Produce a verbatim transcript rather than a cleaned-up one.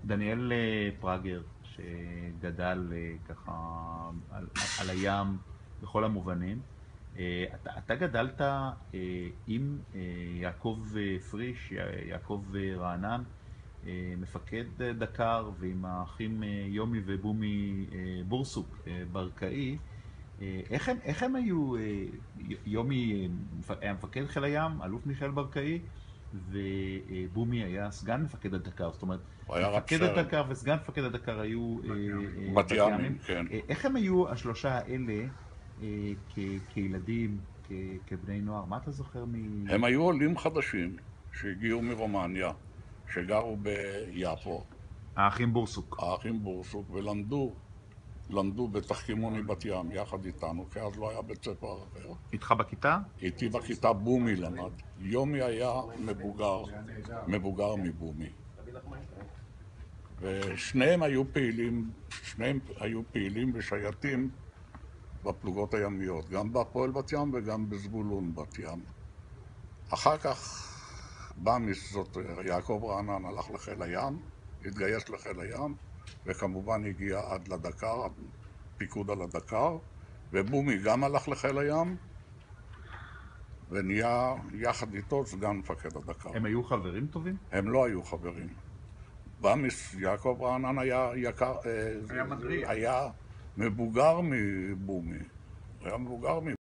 דניאל פרגר, שגדל ככה על, על הים בכל המובנים, אתה, אתה גדלת עם יעקב פריש, יעקב רענן, מפקד דקר, ועם האחים יומי ובומי בורסוק ברקאי. איך הם, איך הם היו? יומי היה מפקד חיל הים, אלוף מיכאל ברקאי, ובומי היה סגן מפקד הדקר. זאת אומרת, מפקד הדקר וסגן מפקד הדקר היו בת ימים, כן. איך הם היו השלושה האלה כילדים, כבני נוער? מה אתה זוכר מ... הם היו עולים חדשים שהגיעו מרומניה, שגרו ביפו. האחים בורסוק. האחים בורסוק, ולמדו, למדו בתחכימוני בת ים, יחד איתנו, כי אז לא היה בית ספר אחר. איתך בכיתה? איתי בכיתה בומי למד. יומי היה מבוגר, מבוגר מבומי. ושניהם היו פעילים, שניהם היו פעילים ושייטים בפלוגות הימיות, גם בהפועל בת ים וגם בזבולון בת ים. אחר כך בא מסות, יעקב רענן הלך לחיל הים, התגייס לחיל הים, וכמובן הגיע עד לדקר, פיקוד על הדקר, ובומי גם הלך לחיל הים, ונהיה יחד איתו סגן מפקד הדקר. הם היו חברים טובים? הם לא היו חברים. במס, יעקב רענן היה יקר, היה מדריך. היה מבוגר מבומי. היה מבוגר מבומי.